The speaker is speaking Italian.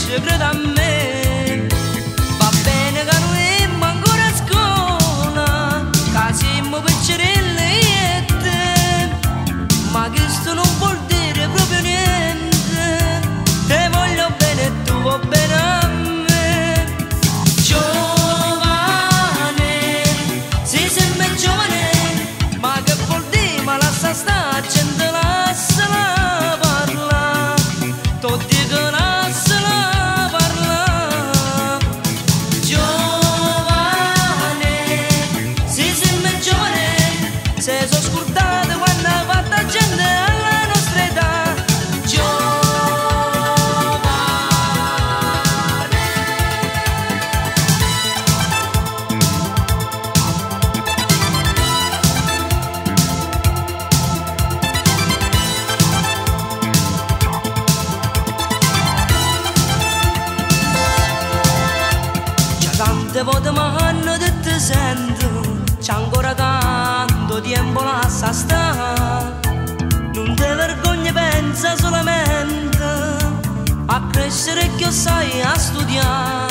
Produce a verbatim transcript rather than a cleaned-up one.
ci crede a me. Va bene che noi siamo ancora a scuola, che siamo piccerelle e te, ma questo non vuol dire proprio niente. Te voglio bene e tu vuoi bene a me. Giovane, sei sempre giovane, ma che vuol dire? Ma lascia sta gente, lasciala parla, tu dico lasciala parla. Giovane, sei sempre giovane, se sono scordate quando ha fatto gente alla nostra età. Giovane, già tante volte mi hanno detto sento, c'è ancora tanto tempo lascia sta. Non ti vergogni, pensa solamente a crescere che sai a studiare.